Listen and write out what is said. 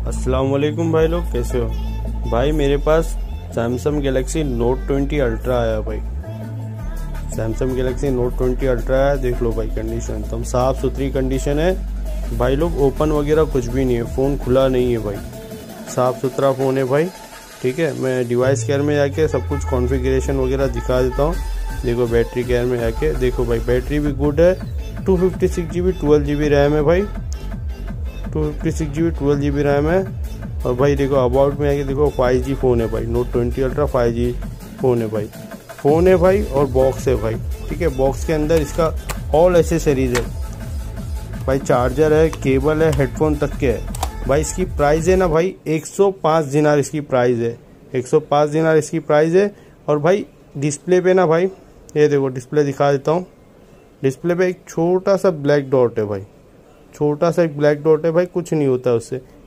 अस्सलाम वालेकुम भाई लोग, कैसे हो भाई। मेरे पास सैमसंग गैलेक्सी नोट 20 अल्ट्रा आया भाई। सैमसंग गैलेक्सी नोट 20 अल्ट्रा आया, देख लो भाई। कंडीशन एकदम साफ़ सुथरी कंडीशन है भाई लोग। ओपन वगैरह कुछ भी नहीं है, फ़ोन खुला नहीं है भाई। साफ़ सुथरा फ़ोन है भाई, ठीक है। मैं डिवाइस केयर में जाके सब कुछ कॉन्फ़िगरेशन वगैरह दिखा देता हूँ। देखो बैटरी केयर में जाके देखो भाई, बैटरी भी गुड है। 256 GB 12 GB रैम है भाई। 256 GB 12 GB रैम है। और भाई देखो अबाउट में आके देखो 5G फ़ोन है भाई। नोट 20 अल्ट्रा 5G फ़ोन है भाई। और बॉक्स है भाई, ठीक है। बॉक्स के अंदर इसका ऑल एसेसरीज है भाई। चार्जर है, केबल है, हेडफोन तक के है भाई। इसकी प्राइस है ना भाई 105 दिनार इसकी प्राइस है। 105 दिनार इसकी प्राइस है। और भाई डिस्प्ले पे ना भाई, ये देखो डिस्प्ले दिखा देता हूँ। डिस्प्ले पे एक छोटा सा ब्लैक डॉट है भाई। छोटा सा एक ब्लैक डॉट है भाई, कुछ नहीं होता उससे।